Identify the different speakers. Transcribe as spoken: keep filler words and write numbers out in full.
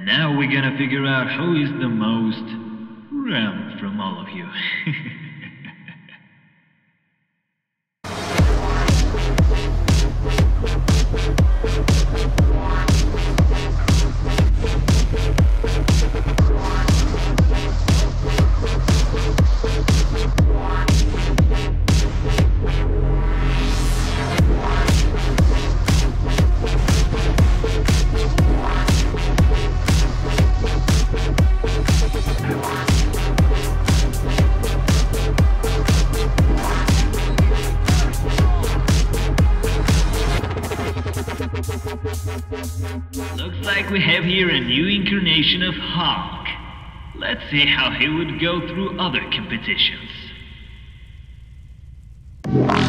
Speaker 1: now we're gonna figure out who is the most round from all of you. Looks like we have here a new incarnation of Hulk. Let's see how he would go through other competitions.